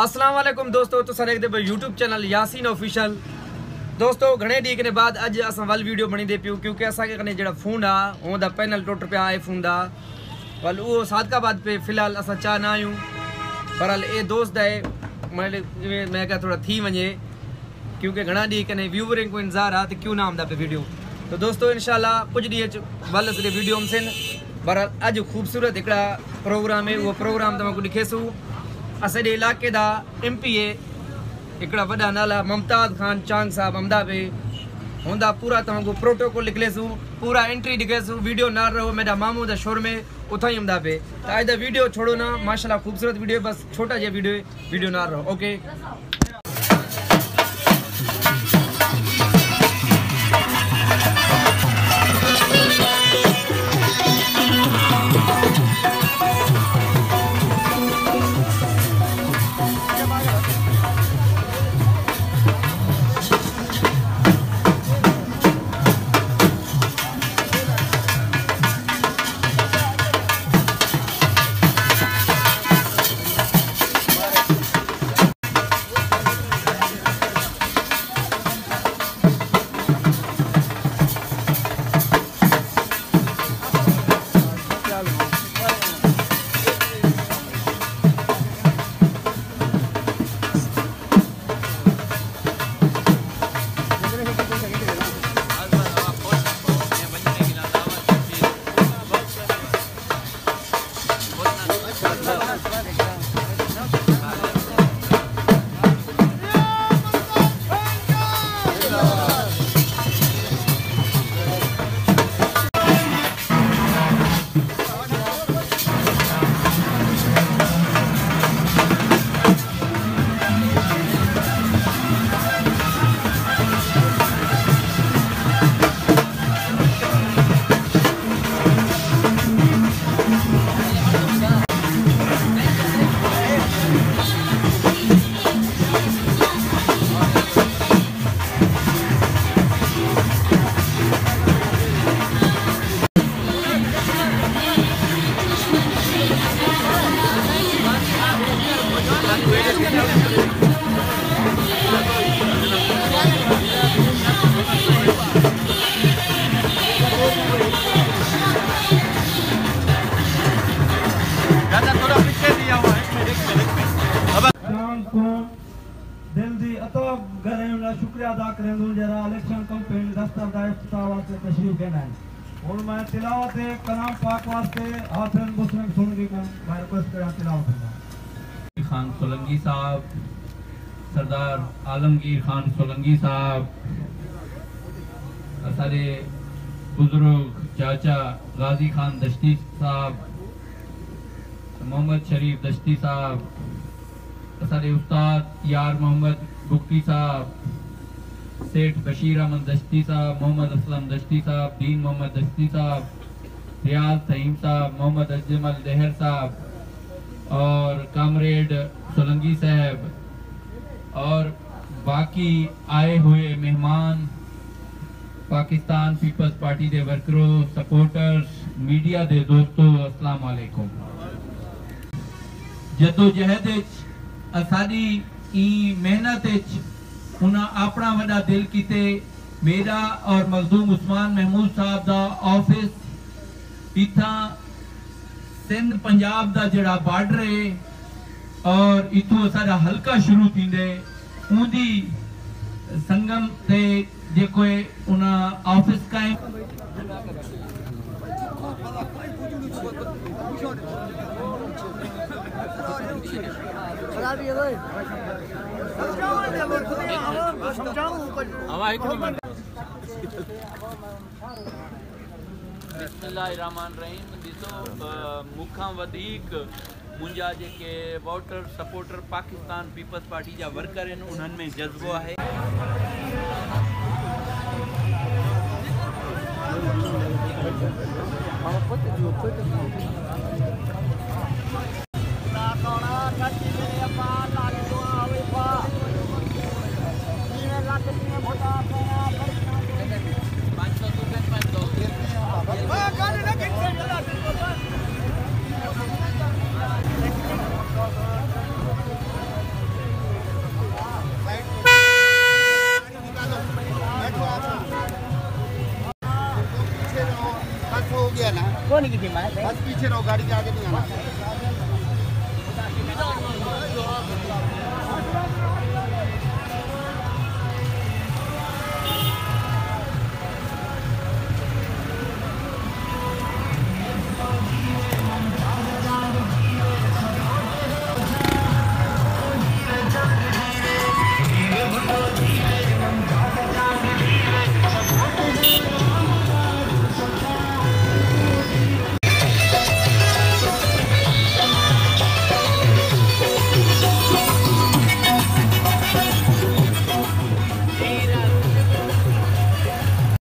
अस्सलाम वालेकुम दोस्तों, तो सारे देखते यूट्यूब चैनल यासीन ऑफिशियल। दोस्तों घणे डी के बाद अज अस वल वीडियो बनी दे पियो क्योंकि असाके कने जेड़ा फोन आ ओदा पैनल टुट पिया है फोन दा वल वो सादकाबाद पे फिलहाल अस चा ना आयूं पर ए दोस्त है मैं क्या थोड़ा थी वने क्योंकि घणा डी कने व्यूवरिंग को इंतजार आ तो क्यों ना आमदा पे वीडियो। तो दोस्तों इंशाल्लाह कुछ डी वल से वीडियो हम सिन पर अज खूबसूरत एकड़ा प्रोग्राम है। वो प्रोग्राम तमा को दिखेसू असाडे इलाके दा MPA एकड़ा वडा नाला मुमताज खान चांग साहब अमदा पे होंदा पूरा तमको प्रोटोकॉल लिखलेसू पूरा एंट्री दिखेसू वीडियो ना रहो मेरा मामू दा शोर में उथा ही अमदा पे तो आज दा वीडियो छोड़ो ना माशाल्लाह खूबसूरत वीडियो बस छोटा जे वीडियो ना रहो। ओके शुक्रिया अदा करें जरा इलेक्शन कैंपेन दफ्तर का इफ्तिताह वास्ते तशरीफ देना है और मैं तिलावत कलाम पाक वास्ते हाफिज मुस्लिम सुनगी को मैं रिक्वेस्ट करा तिलावत खान सोलंकी साहब, सरदार आलमगीर खान सोलंकी साहब, सारे बुजुर्ग चाचा गाजी खान दश्ती साहब, मोहम्मद शरीफ दश्ती साहब, सारे उस्ताद यार मोहम्मद बुक्की साहब, सेठ बशीर अहमद दश्ती साहब, मोहम्मद असलम दश्ती साहब, दीन मोहम्मद दश्ती साहब, रियाज तहीम साहब, मोहम्मद अजमल दहर साहब और कामरेड सोलंकी साहब और बाकी आए हुए मेहमान, पाकिस्तान पीपल्स पार्टी के वर्करों, सपोर्टर्स, मीडिया के दोस्तों, अस्सलाम वालेकुम। जदोजहद असाडी ई मेहनत उन्हें अपना वड़ा दिल किते मेरा और मखदूम उस्मान महमूद साहब दा ऑफिस इथा सिंध पंजाब दा जड़ा बॉर्डर है और इथों सारा हल्का शुरू थींदे उंदी संगम ते जेको उना ऑफिस कायम बिस्मिल्लाहिर्रहमानिर्रहीम। ॾिसो मूंखां वधीक मुंहिंजा जेके वोटर सपोर्टर पाकिस्तान पीपल्स पार्टी जा वर्कर आहिनि उन्हनि में जज़्बो आहे। कौन की थी मैं बस पीछे रहो, गाड़ी के आगे नहीं आना।